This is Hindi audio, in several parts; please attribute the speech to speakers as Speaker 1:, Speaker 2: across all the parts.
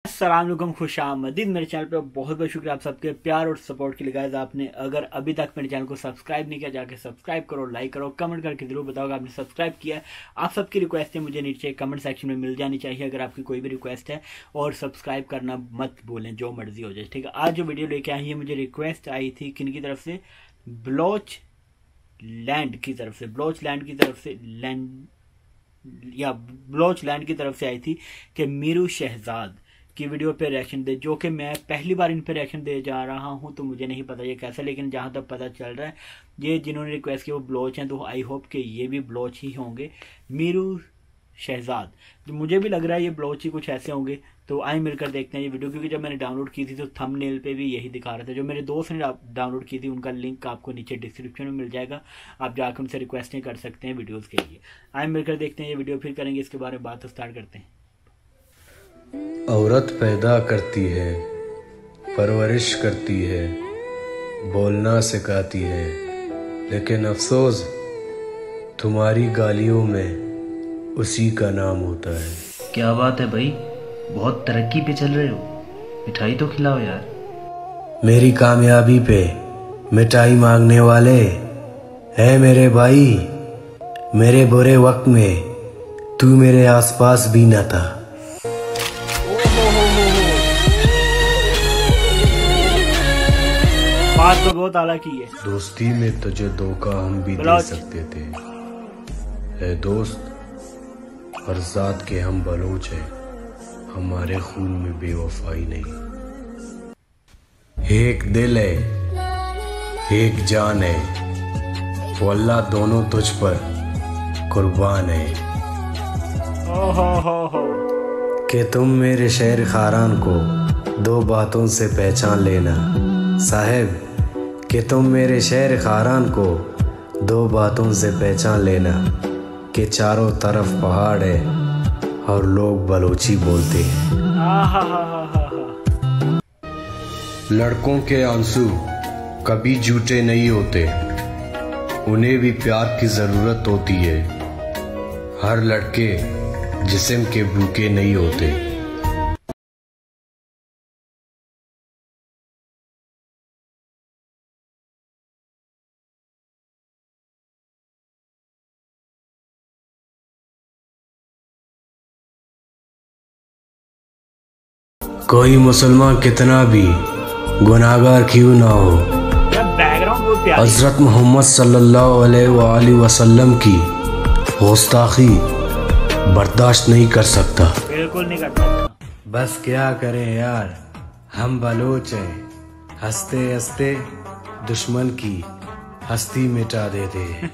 Speaker 1: अस्सलाम वालेकुम, खुशामदीद मेरे चैनल पे। बहुत बहुत शुक्रिया आप सबके प्यार और सपोर्ट के लिए। गाइस आपने अगर अभी तक मेरे चैनल को सब्सक्राइब नहीं किया, जाके सब्सक्राइब करो, लाइक करो, कमेंट करके जरूर बताओ आपने सब्सक्राइब किया है। आप सबकी रिक्वेस्ट है मुझे नीचे कमेंट सेक्शन में मिल जानी चाहिए अगर आपकी कोई भी रिक्वेस्ट है, और सब्सक्राइब करना मत बोलें, जो मर्जी हो जाए, ठीक है। आज जो वीडियो लेके आई है, मुझे रिक्वेस्ट आई थी किन की तरफ से, बलोच लैंड की तरफ से, बलोच लैंड की तरफ से आई थी कि मीरू शहजाद की वीडियो पे रिएक्शन दे, जो कि मैं पहली बार इन पे रिएक्शन दे जा रहा हूं, तो मुझे नहीं पता ये कैसा, लेकिन जहां तक पता चल रहा है ये जिन्होंने रिक्वेस्ट किया वो बलोच हैं, तो आई होप कि ये भी बलोच ही होंगे। मीरू शहजाद, जो मुझे भी लग रहा है ये बलोच ही कुछ ऐसे होंगे। तो आइए मिलकर देखते हैं ये वीडियो, क्योंकि जब मैंने डाउनलोड की थी तो थंबनेल पे भी यही दिखा रहा था। जो मेरे दोस्त ने डाउनलोड की थी उनका लिंक आपको नीचे डिस्क्रिप्शन में मिल जाएगा, आप जाकर उनसे रिक्वेस्टें कर सकते हैं वीडियोस के लिए। आइए मिलकर देखते हैं ये वीडियो, फिर करेंगे इसके बारे में बात। तो स्टार्ट करते हैं।
Speaker 2: औरत पैदा करती है, परवरिश करती है, बोलना सिखाती है, लेकिन अफसोस तुम्हारी गालियों में उसी का नाम होता है।
Speaker 3: क्या बात है भाई, बहुत तरक्की पे चल रहे हो, मिठाई तो खिलाओ यार।
Speaker 2: मेरी कामयाबी पे मिठाई मांगने वाले है मेरे भाई। मेरे बुरे वक्त में तू मेरे आसपास भी न था।
Speaker 1: बात तो बहुत आला की है।
Speaker 2: दोस्ती में तुझे धोखा हम भी दे सकते थे, है दोस्त, और जात के हम बलोच हैं, हमारे खून में बेवफाई नहीं। एक दिल है, एक जान है, वो अल्लाह दोनों तुझ पर कुर्बान है। कि तुम मेरे शहर खारान को दो बातों से पहचान लेना साहेब, कि तुम मेरे शहर खारान को दो बातों से पहचान लेना, कि चारों तरफ पहाड़ है और लोग बलोची बोलते हैं। लड़कों के आंसू कभी झूठे नहीं होते, उन्हें भी प्यार की जरूरत होती है। हर लड़के जिस्म के भूखे नहीं होते। कोई मुसलमान कितना भी गुनाहगार क्यों ना हो, हज़रत मोहम्मद सल्लल्लाहु अलैहि वसल्लम की गुस्ताखी बर्दाश्त नहीं कर सकता।
Speaker 1: बिल्कुल नहीं कर सकता।
Speaker 2: बस क्या करें यार, हम बलोच हैं, हंसते हंसते दुश्मन की हस्ती मिटा देते हैं।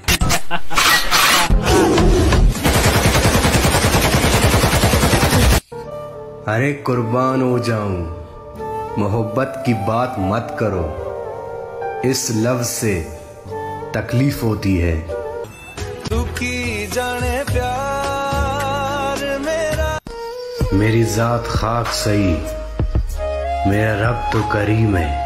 Speaker 2: अरे कुर्बान हो जाऊं, मोहब्बत की बात मत करो, इस लफ्ज से तकलीफ होती है। दुखी जाने प्यार मेरा, मेरी जात खाक सही, मेरा रब तो करीम है।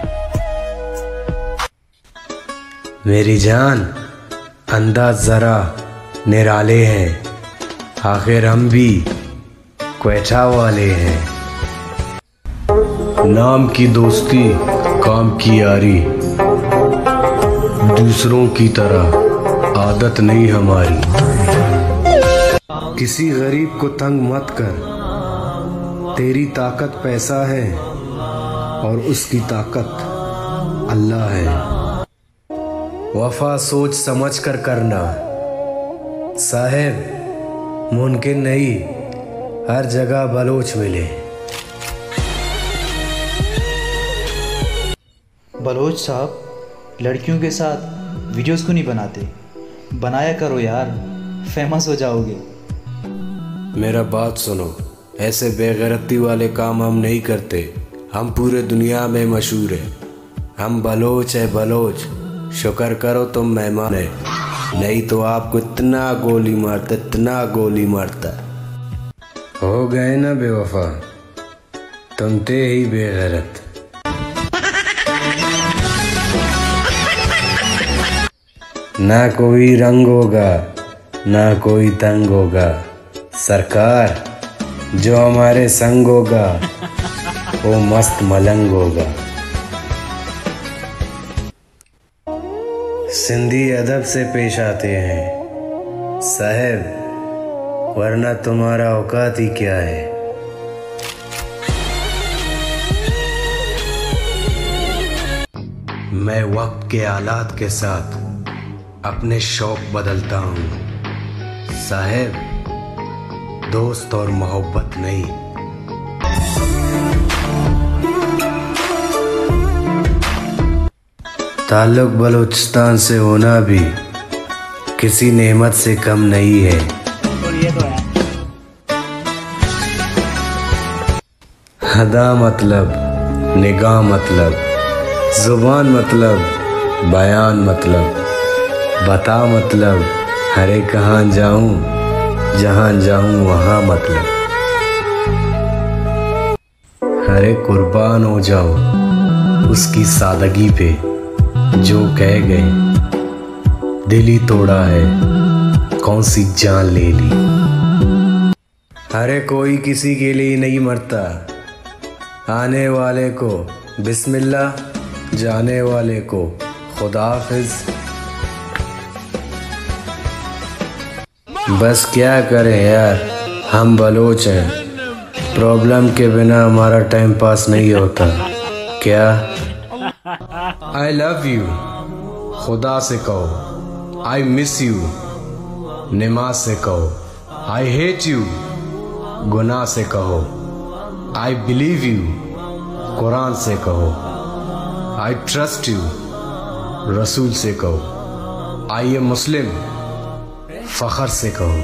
Speaker 2: मेरी जान अंदाज जरा निराले हैं, आखिर हम भी क्वेटा वाले हैं। नाम की दोस्ती काम की यारी, दूसरों की तरह आदत नहीं हमारी। किसी गरीब को तंग मत कर, तेरी ताकत पैसा है और उसकी ताकत अल्लाह है। वफा सोच समझ कर करना साहेब, मुमकिन नहीं हर जगह बलोच मिले।
Speaker 3: बलोच साहब, लड़कियों के साथ वीडियोस क्यों नहीं बनाते? बनाया करो यार, फेमस हो जाओगे।
Speaker 2: मेरा बात सुनो, ऐसे बेगैरती वाले काम हम नहीं करते, हम पूरे दुनिया में मशहूर है। हम बलोच है बलोच, शुक्र करो तुम मेहमान है, नहीं तो आपको इतना गोली मारता, इतना गोली मारता। हो गए ना बेवफा, तुम थे ही बेगैरत। ना कोई रंग होगा ना कोई तंग होगा, सरकार जो हमारे संग होगा वो मस्त मलंग होगा। सिंधी अदब से पेश आते हैं साहब, वरना तुम्हारा औकात ही क्या है। मैं वक्त के आलात के साथ अपने शौक बदलता हूँ साहब, दोस्त और मोहब्बत नहीं। ताल्लुक बलूचिस्तान से होना भी किसी नेमत से कम नहीं है। अदा मतलब, निगाह मतलब, जुबान मतलब, बयान मतलब, बता मतलब, अरे कहाँ जाऊं, जहाँ जाऊं वहाँ मतलब, अरे कुर्बान हो जाओ उसकी सादगी पे जो कह गए। दिल ही तोड़ा है, कौन सी जान ले ली। अरे कोई किसी के लिए नहीं मरता, आने वाले को बिस्मिल्लाह, जाने वाले को खुदा हाफिज। बस क्या करें यार, हम बलोच हैं, प्रॉब्लम के बिना हमारा टाइम पास नहीं होता। क्या आई लव यू खुदा से कहो, आई मिस यू नमाज से कहो, आई हेट यू गुनाह से कहो, आई बिलीव यू कुरान से कहो, आई ट्रस्ट यू रसूल से कहो, आई ए मुस्लिम फखर से कहो।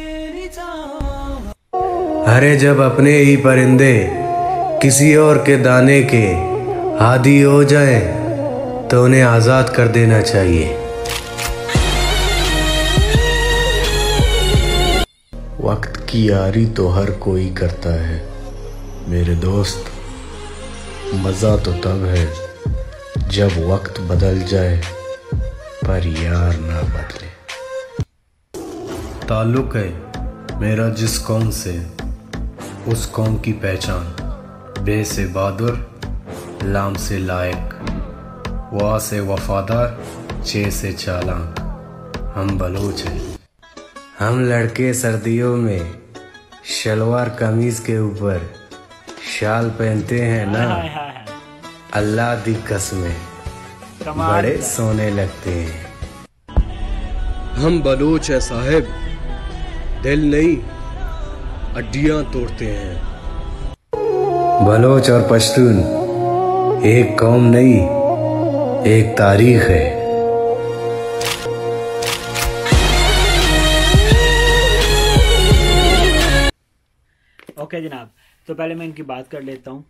Speaker 2: अरे जब अपने ही परिंदे किसी और के दाने के आदी हो जाए तो उन्हें आज़ाद कर देना चाहिए। वक्त की यारी तो हर कोई करता है मेरे दोस्त, मज़ा तो तब है जब वक्त बदल जाए पर यार ना बदले। ताल्लुक है मेरा जिस कौम से, उस कौम की पहचान, बे से बहादुर, लाम से लायक, वाह से वफादार, चे से चालाक, हम बलोच हैं। हम लड़के सर्दियों में शलवार कमीज के ऊपर शाल पहनते हैं ना, अल्लाह दी कसमें बड़े सोने लगते हैं। हम बलोच है साहब, दिल नहीं हड्डियां तोड़ते हैं। बलोच और पश्तून एक कौम नहीं, एक तारीख है।
Speaker 1: ओके जनाब, तो पहले मैं इनकी बात कर लेता हूँ।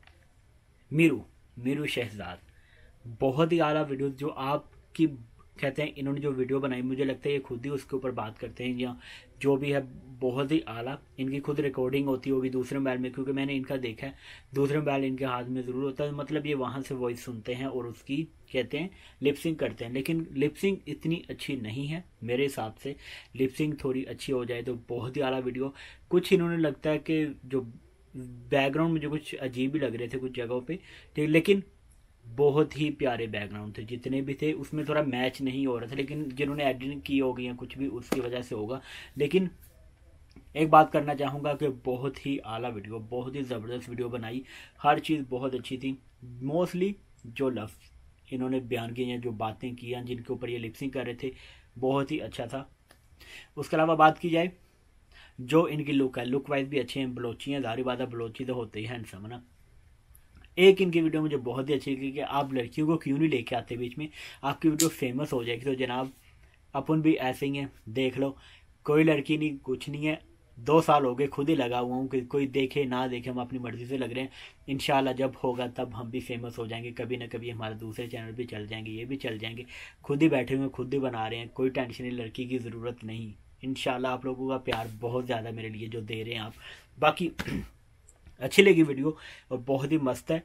Speaker 1: मीरू शहजाद, बहुत ही आला वीडियो जो आपकी कहते हैं, इन्होंने जो वीडियो बनाई मुझे लगता है ये खुद ही उसके ऊपर बात करते हैं या जो भी है, बहुत ही आला। इनकी खुद रिकॉर्डिंग होती होगी दूसरे मोबाइल में, क्योंकि मैंने इनका देखा है दूसरे मोबाइल इनके हाथ में ज़रूर होता है, मतलब ये वहाँ से वॉइस सुनते हैं और उसकी कहते हैं लिपसिंग करते हैं। लेकिन लिपसिंग इतनी अच्छी नहीं है मेरे हिसाब से, लिपसिंग थोड़ी अच्छी हो जाए तो बहुत ही आला वीडियो। कुछ इन्होंने लगता है कि जो बैकग्राउंड मुझे कुछ अजीब ही लग रहे थे कुछ जगहों पे, ठीक, लेकिन बहुत ही प्यारे बैकग्राउंड थे जितने भी थे, उसमें थोड़ा मैच नहीं हो रहा था, लेकिन जिन्होंने एडिटिंग की होगी या कुछ भी उसकी वजह से होगा। लेकिन एक बात करना चाहूँगा कि बहुत ही आला वीडियो, बहुत ही ज़बरदस्त वीडियो बनाई, हर चीज़ बहुत अच्छी थी। मोस्टली जो लफ्ज़ इन्होंने बयान किए हैं, जो बातें की हैं, जिनके ऊपर ये लिपसिंग कर रहे थे, बहुत ही अच्छा था। उसके अलावा बात की जाए जो इनकी लुक है, लुक वाइज भी अच्छे हैं, बलोची हैं, ज़ाहिर बात है बलोची तो होते ही हैंडसम ना। एक इनकी वीडियो मुझे बहुत ही अच्छी लगी कि आप लड़कियों को क्यों नहीं लेके आते बीच में, आपकी वीडियो फेमस हो जाएगी। तो जनाब अपन भी ऐसे ही हैं, देख लो, कोई लड़की नहीं, कुछ नहीं है, 2 साल हो गए खुद ही लगा हुआ हूँ कि कोई देखे ना देखे, हम अपनी मर्ज़ी से लग रहे हैं। इंशाल्लाह जब होगा तब हम भी फेमस हो जाएंगे, कभी ना कभी हमारे दूसरे चैनल भी चल जाएंगे, ये भी चल जाएंगे। खुद ही बैठे हुए, खुद ही बना रहे हैं, कोई टेंशन नहीं, लड़की की ज़रूरत नहीं। इंशाल्लाह आप लोगों का प्यार बहुत ज़्यादा मेरे लिए जो दे रहे हैं आप। बाकी अच्छी लगी वीडियो और बहुत ही मस्त है।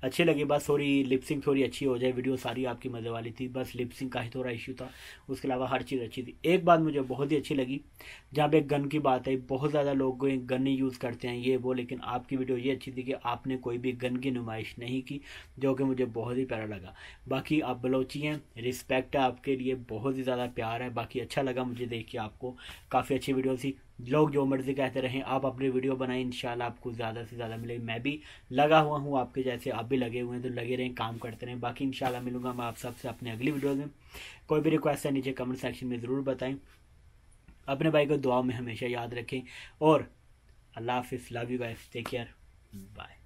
Speaker 1: अच्छी लगी। बस थोड़ी लिपसिंग थोड़ी अच्छी हो जाए, वीडियो सारी आपकी मज़े वाली थी, बस लिपसिंग का ही थोड़ा इशू था, उसके अलावा हर चीज़ अच्छी थी। एक बात मुझे बहुत ही अच्छी लगी, जहाँ पे गन की बात है, बहुत ज़्यादा लोग गन नहीं यूज़ करते हैं ये वो, लेकिन आपकी वीडियो ये अच्छी थी कि आपने कोई भी गन की नुमाइश नहीं की, जो कि मुझे बहुत ही प्यारा लगा। बाकी आप बलोची हैं, रिस्पेक्ट है आपके लिए, बहुत ही ज़्यादा प्यार है। बाकी अच्छा लगा मुझे देख के आपको, काफ़ी अच्छी वीडियो थी। लोग जो मर्जी कहते रहें, आप अपनी वीडियो बनाएं, इंशाल्लाह आपको ज़्यादा से ज़्यादा मिलेगी। मैं भी लगा हुआ हूँ आपके जैसे, आप भी लगे हुए हैं, तो लगे रहें, काम करते रहें। बाकी इंशाल्लाह मिलूंगा मैं आप सबसे अपने अगली वीडियो में। कोई भी रिक्वेस्ट है नीचे कमेंट सेक्शन में ज़रूर बताएं। अपने भाई को दुआ में हमेशा याद रखें और अल्लाह हाफिज़, love you guys, take care, bye.